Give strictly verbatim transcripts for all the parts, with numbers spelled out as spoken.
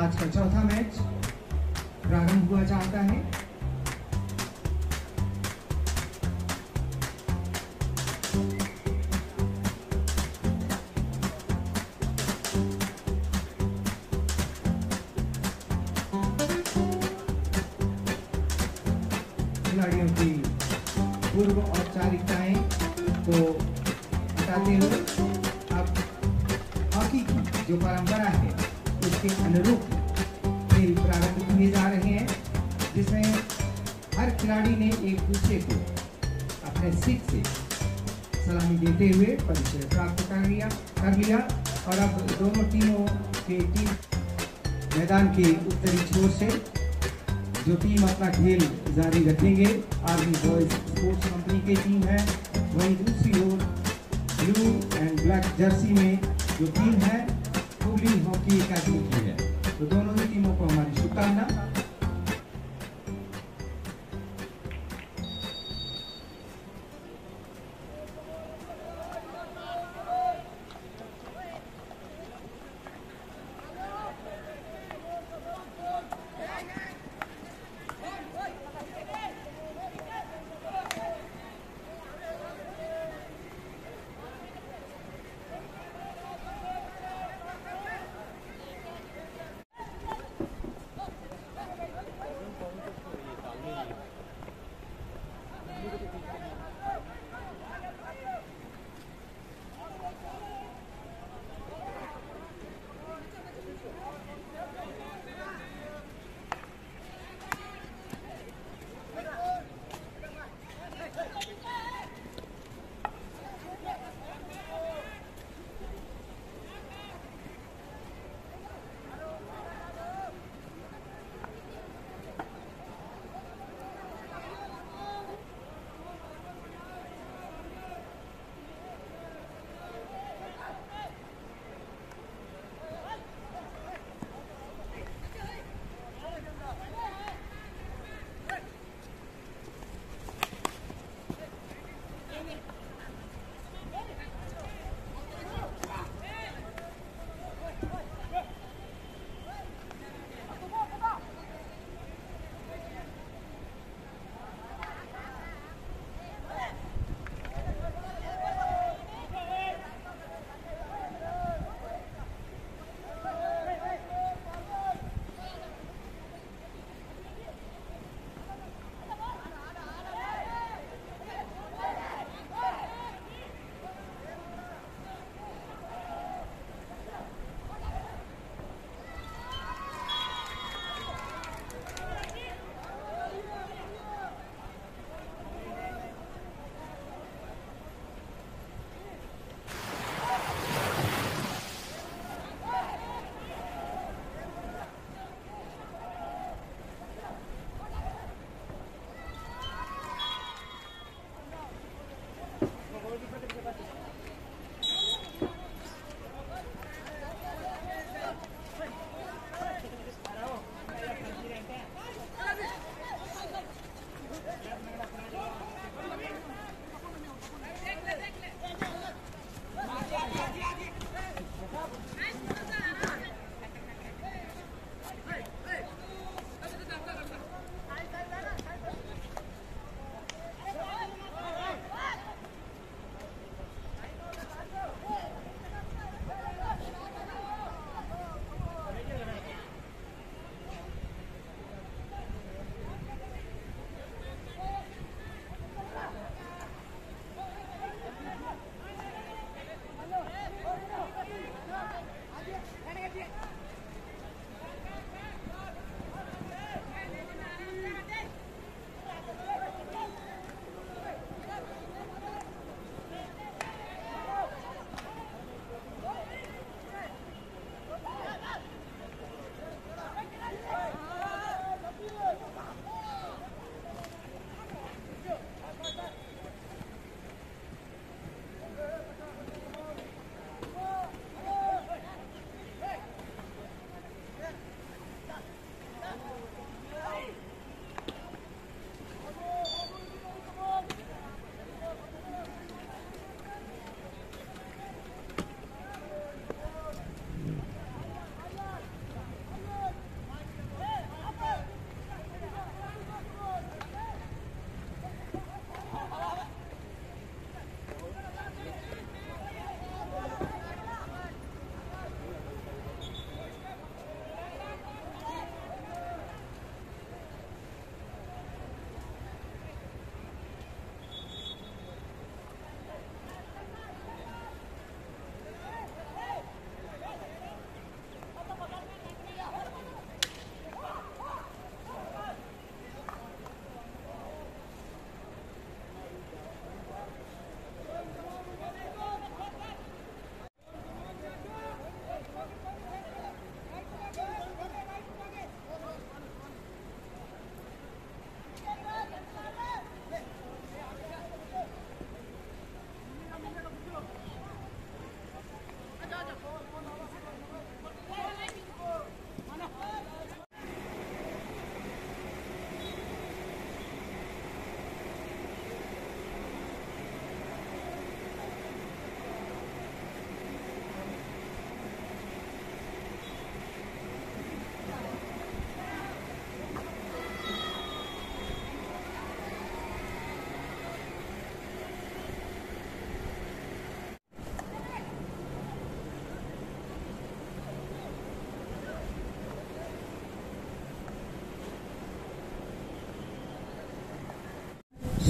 आज का चौथा मैच प्रारंभ हुआ चाहता है। खिलाड़ियों की पूर्व औपचारिकताएं को हटाते हुए अब हॉकी की जो परंपरा है उसके अनुरूप खेल प्रारंभ किए जा रहे हैं, जिसमें हर खिलाड़ी ने एक दूसरे को अपने सिक से सलामी देते हुए परिचय प्राप्त कर लिया कर लिया और अब दोनों टीमों के टीम मैदान के उत्तरी छोर से जो टीम अपना खेल जारी रखेंगे आर्मी बॉयज स्पोर्ट्स कंपनी की टीम है, वहीं दूसरी ओर ब्लू एंड ब्लैक जर्सी में जो टीम है हुबली हॉकी एकेडमी की है। तो दोनों ही टीमों को हमारी शुभकामना।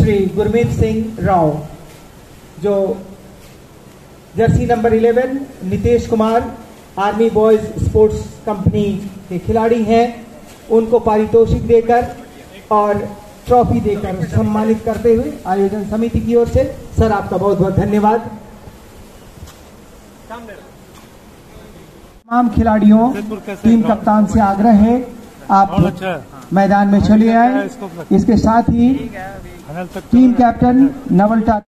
श्री गुरमीत सिंह राव, जो jersey number eleven Nitesh Kumar army boys sports company के खिलाड़ी हैं, उनको पारितोषिक देकर और ट्रॉफी देकर सम्मानित करते हुए आयोजन समिति की ओर से सर आपका बहुत बहुत धन्यवाद। तमाम खिलाड़ियों, टीम कप्तान से आग्रह है आप मैदान में चले आए। इसके साथ ही टीम कैप्टन नवल टाटा